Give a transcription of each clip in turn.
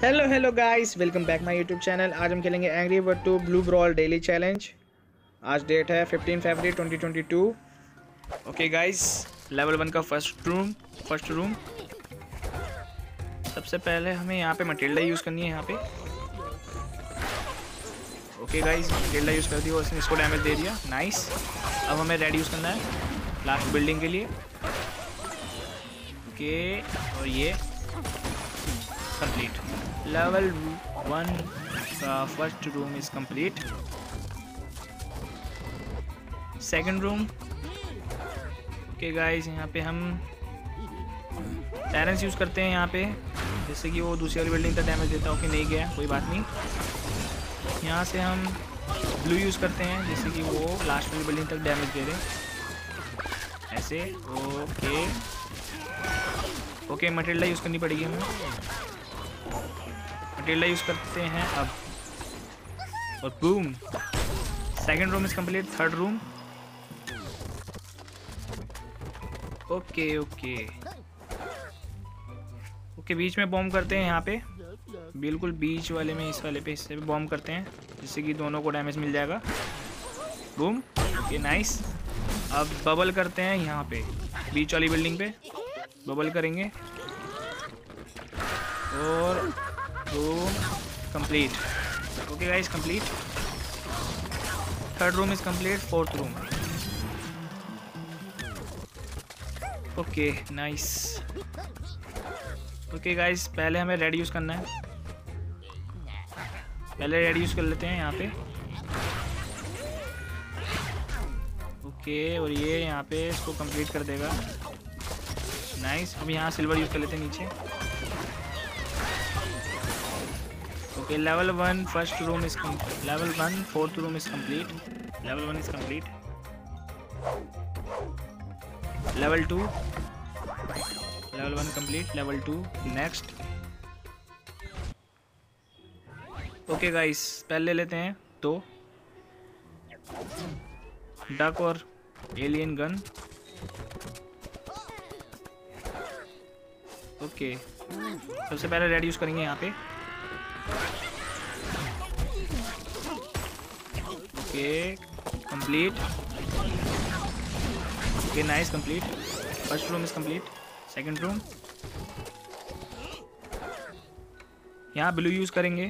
Hello guys, welcome back my YouTube channel. आज हम खेलेंगे angry bird 2 blue brawl daily challenge. आज date है 15 फरवरी 2022। ओके गाइस, लेवल 1 का फर्स्ट रूम। सबसे पहले हमें यहाँ पे मटिल्डा यूज़ करनी है यहाँ पे। ओके गाइस, मटिल्डा यूज़ कर दिया और इसने इसको डैमेज दे दिया। नाइस। अब हमें रेड यूज़ करना है लास्ट बिल्डिंग के लिए। ओके, और ये कंप्लीट। लेवल 1 का first room is complete. Second room. Okay guys, यहाँ पे हम टेरेंस यूज़ करते हैं यहाँ पे, जैसे कि वो दूसरी वाली बिल्डिंग तक डैमेज देता हो। कि नहीं गया, कोई बात नहीं। यहाँ से हम ब्लू यूज़ करते हैं, जैसे कि वो लास्ट वाली बिल्डिंग तक डैमेज दे रहे ऐसे। ओके, मटिल्डा यूज़ करनी पड़ेगी हमें। मटिल्डा यूज़ करते हैं अब, और boom, second room is complete. Third room. Okay, बीच में बॉम्ब करते हैं यहाँ पे, बिल्कुल बीच वाले में, इस वाले पे, हिस्से पे बॉम्ब करते हैं, जिससे कि दोनों को डैमेज मिल जाएगा। बूम। Okay, nice. अब बबल करते हैं यहाँ पे, बीच वाली बिल्डिंग पे बबल करेंगे, और room complete. Okay guys, complete. Third room is complete. Fourth room. Okay, nice. Okay guys, पहले हमें रेड यूज़ करना है। पहले रेड यूज़ कर लेते हैं यहाँ पे। ओके, और ये यहाँ पे इसको कंप्लीट कर देगा। नाइस। अब यहाँ सिल्वर यूज़ कर लेते हैं नीचे। Okay, level 1 first room is complete. Level 1 fourth room is complete. Level 1 is complete. Level 2। Level 1 complete. Level 2 next. Okay guys, पहले लेते हैं 2 डक और एलियन गन। ओके, सबसे पहले रेड यूज़ करेंगे यहाँ पे। Okay, complete. Okay, nice, complete. First room is complete. Second room, यहाँ ब्लू यूज़ करेंगे,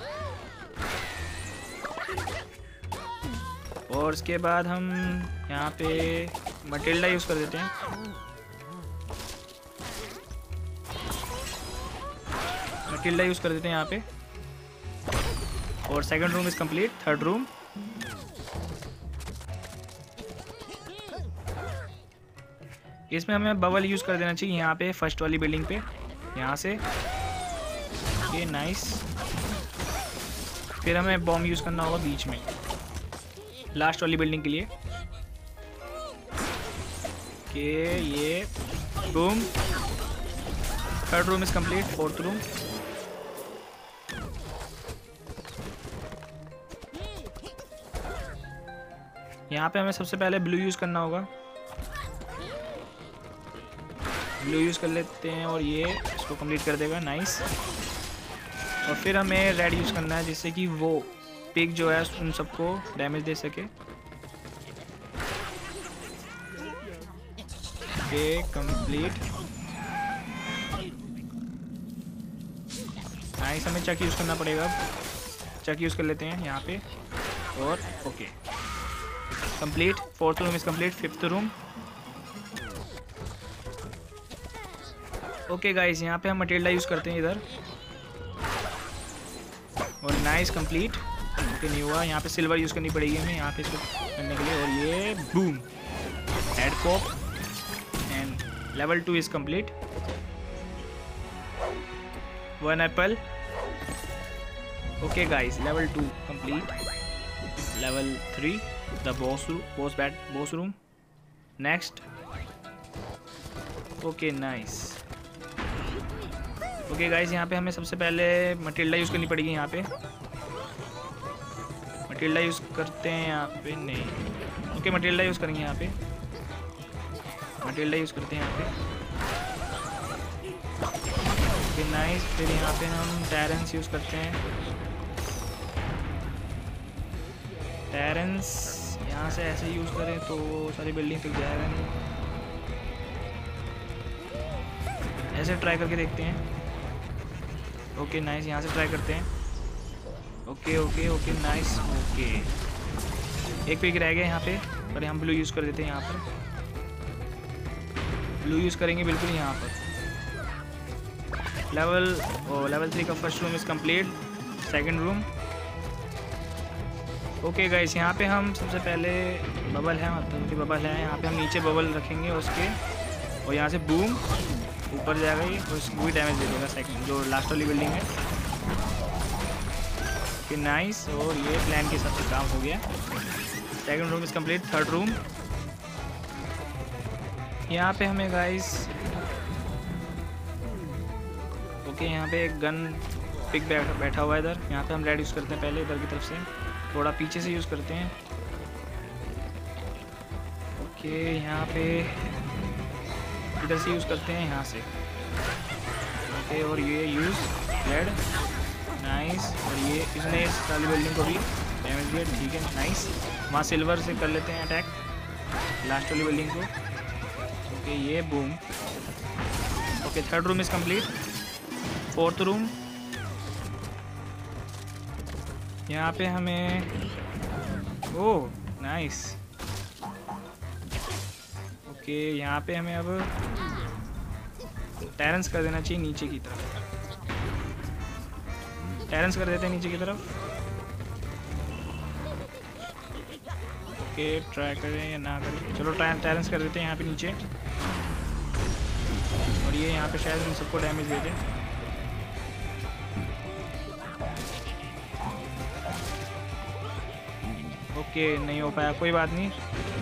और उसके बाद हम यहाँ पे मटिल्डा यूज़ कर देते हैं। मटिल्डा यूज़ कर देते हैं यहाँ पे, और second room is complete. Third room. इसमें हमें बबल यूज़ कर देना चाहिए यहाँ पे, फर्स्ट वाली बिल्डिंग पे, यहाँ से। ये नाइस। फिर हमें बॉम्ब यूज़ करना होगा बीच में, लास्ट वाली बिल्डिंग के लिए। के ये room. Third room is complete. Fourth room. यहाँ पे हमें सबसे पहले ब्लू यूज़ करना होगा। ब्लू यूज़ कर लेते हैं, और ये इसको कंप्लीट कर देगा। नाइस। और फिर हमें रेड यूज़ करना है, जिससे कि वो पिग जो है उन सबको डैमेज दे सके। Okay, complete. नाइस। हमें चक यूज़ करना पड़ेगा। चक यूज़ कर लेते हैं यहाँ पे, और okay, complete. Fourth room is complete. Fifth room. Okay guys, यहाँ पे हम मटिल्डा यूज़ करते हैं इधर, और नाइस, कंप्लीट। ओके, नहीं हुआ। यहाँ पे सिल्वर यूज़ करनी पड़ेगी हमें यहाँ पे इसको करने के लिए, और ये boom, head pop, and level 2 is complete. 1 apple. Okay guys, level 2 complete. Level 3 the boss room. Next. Okay, nice. Okay guys, यहाँ पे हमें सबसे पहले मटिल्डा यूज़ करनी पड़ेगी यहाँ पे। मटिल्डा यूज़ करते हैं यहाँ पे, नहीं। ओके, मटिल्डा यूज़ करेंगे यहाँ पे। मटिल्डा यूज़ करते हैं यहाँ पे। Okay nice. फिर यहाँ पे हम टेरेंस यूज़ करते हैं। टेरेंस यहाँ से ऐसे यूज़ करें तो सारी बिल्डिंग तक जाएगा नहीं, ऐसे ट्राई करके देखते हैं। ओके नाइस, यहाँ से ट्राई करते हैं। Okay okay okay nice. Okay एक पिक रह गया यहाँ पे, पर हम ब्लू यूज़ कर देते हैं। यहाँ पर ब्लू यूज़ करेंगे बिल्कुल। यहाँ पर लेवल 3 का first room is complete. Second room okay guys, यहाँ पे हम सबसे पहले बबल है, मतलब कि बबल है, यहाँ पे हम नीचे बबल रखेंगे उसके, और यहाँ से बूम ऊपर जाएगा ये, और इसको भी डैमेज दे देगा सेकंड जो लास्ट वाली बिल्डिंग है। ओके नाइस, और ये प्लान के हिसाब से काम हो गया। Second room is complete. Third room, यहाँ पे हमें गाइस ओके यहाँ पे एक गन पिक बैठा हुआ है इधर। यहाँ पे हम रेड यूज़ करते हैं पहले, इधर की तरफ से थोड़ा पीछे से यूज़ करते हैं। ओके यहाँ पे इधर से यूज़ करते हैं, यहाँ से। ओके और ये यूज़ रेड नाइस, और ये इसने इस वाली बिल्डिंग को भी डैमेज दिया, ठीक है नाइस। वहाँ सिल्वर से कर लेते हैं अटैक लास्ट वाली बिल्डिंग को। ओके ये boom. Okay third room is complete. Fourth room, यहाँ पे हमें ओह नाइस। ओके यहाँ पे हमें अब टेरेंस कर देना चाहिए नीचे की तरफ। टेरेंस कर देते हैं नीचे की तरफ। ओके ट्राई करें या ना करें, चलो टेरेंस कर देते हैं यहाँ पे नीचे, और ये यहाँ पे शायद इन सबको डैमेज दे दें। ओके नहीं हो पाया, कोई बात नहीं।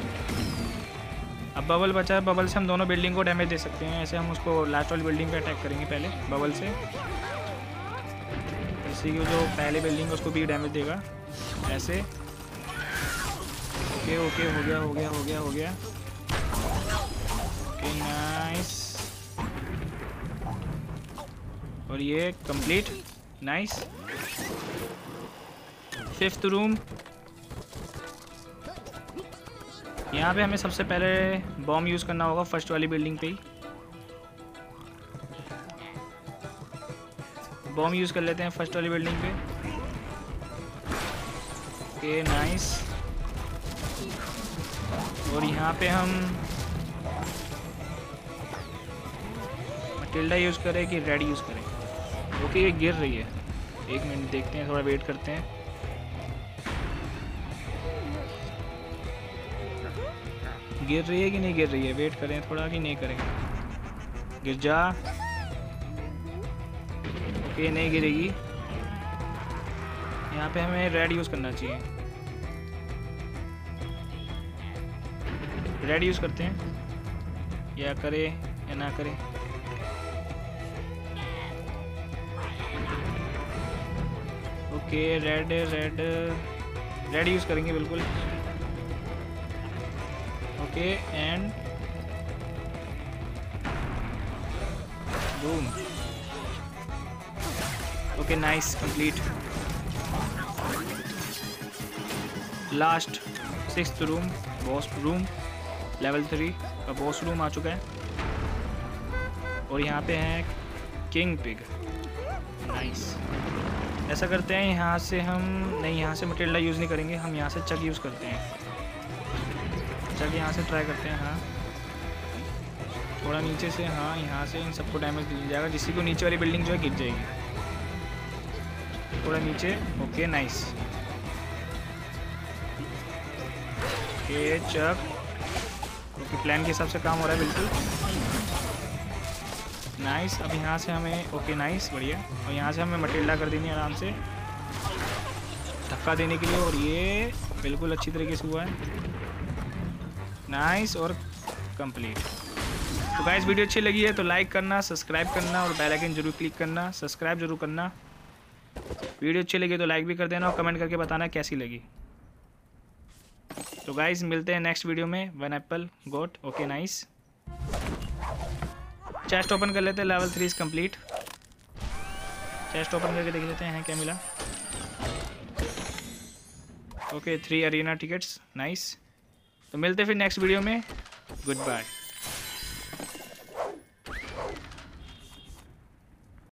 अब बबल बचा है, बबल से हम दोनों बिल्डिंग को डैमेज दे सकते हैं। ऐसे हम उसको लास्ट वाली बिल्डिंग पे अटैक करेंगे पहले बबल से, जैसे कि जो पहले बिल्डिंग है उसको भी डैमेज देगा ऐसे। ओके ओके हो गया हो गया हो गया हो गया। ओके नाइस, और ये कंप्लीट नाइस। फिफ्थ रूम, यहाँ पे हमें सबसे पहले बॉम्ब यूज़ करना होगा फर्स्ट वाली बिल्डिंग पे ही। बॉम्ब यूज़ कर लेते हैं फर्स्ट वाली बिल्डिंग पे। ओके नाइस, और यहाँ पे हम मटिल्डा यूज़ करें कि रेड यूज़ करें। ओके ये गिर रही है, एक मिनट देखते हैं, थोड़ा वेट करते हैं। गिर रही है कि नहीं गिर रही है, वेट करें थोड़ा कि नहीं करें। गिर जा। ओके नहीं गिरेगी। यहाँ पे हमें रेड यूज़ करना चाहिए। रेड यूज़ करते हैं, या करें या ना करें। Okay red red red use करेंगे बिल्कुल। Okay and boom. Okay nice complete. Last sixth room, boss room, level 3 का बॉस रूम आ चुका है, और यहाँ पे है किंग पिग। नाइस, ऐसा करते हैं यहाँ से हम नहीं, यहाँ से मटिल्डा यूज़ नहीं करेंगे, हम यहाँ से चक यूज़ करते हैं। चक यहाँ से ट्राई करते हैं, हाँ थोड़ा नीचे से, हाँ यहाँ से इन सबको डैमेज दिया जाएगा, जिससे को नीचे वाली बिल्डिंग जो है गिर जाएगी। थोड़ा नीचे। Okay nice. Okay Chuck, okay plan के हिसाब से काम हो रहा है बिल्कुल नाइस। अब यहाँ से हमें ओके नाइस बढ़िया, और यहाँ से हमें मटिल्डा कर देनी है आराम से धक्का देने के लिए, और ये बिल्कुल अच्छी तरीके से हुआ है नाइस और कंप्लीट। तो गाइस वीडियो अच्छी लगी है तो लाइक करना, सब्सक्राइब करना और बेल आइकन जरूर क्लिक करना, सब्सक्राइब जरूर करना। वीडियो अच्छी लगी तो लाइक भी कर देना और कमेंट करके बताना कैसी लगी। तो गाइस मिलते हैं नेक्स्ट वीडियो में। One apple got. Okay nice, chest open कर लेते हैं। Level 3 is complete. Chest open करके देख लेते हैं क्या मिला। Okay 3 arena tickets, nice. तो मिलते हैं फिर नेक्स्ट वीडियो में, गुड बाय।